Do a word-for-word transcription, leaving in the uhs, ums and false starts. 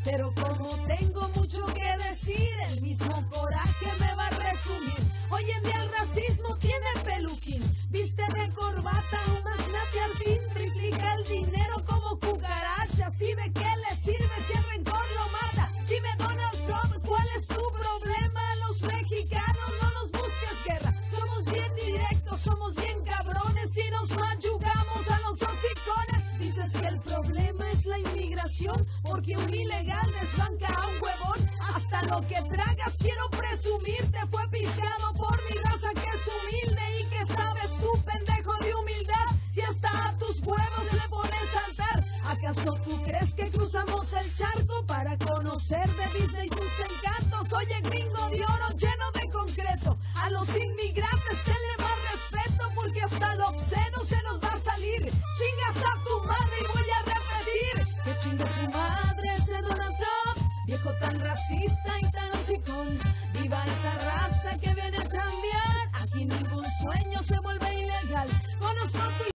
Pero como tengo mucho que decir, el mismo coraje me va a resumir. Hoy en día el racismo tiene peluquín, viste de corbata un magnate al fin, triplica el dinero como cucarachas. ¿Y de qué le sirve si el rencor lo mata? Dime, Donald Trump, ¿cuál es tu problema? Los mexicanos no nos busques guerra, somos bien directos, somos bien cabrones y nos mayugamos a los hocicones. Dices que el problema es la inmigración, porque un ilegal desbanca a un huevón. Hasta lo que tragas quiero presumirte fue pisado por mi raza que es humilde. ¿Y que sabes tú, pendejo de humildad? Si hasta a tus huevos le pones altar. ¿Acaso tú crees que cruzamos el charco para conocer de Disney sus encantos? Oye, gringo de oro lleno de concreto, a los inmigrantes tenle más respeto, porque hasta lo obsceno se nos va a salir. Chingas a tu madre y voy a repetir que chingue su madre ese Donald Trump, viejo tan racista y tan hocicón. Viva esa raza que viene a chambear, aquí ningún sueño se vuelve ilegal. Conozco tu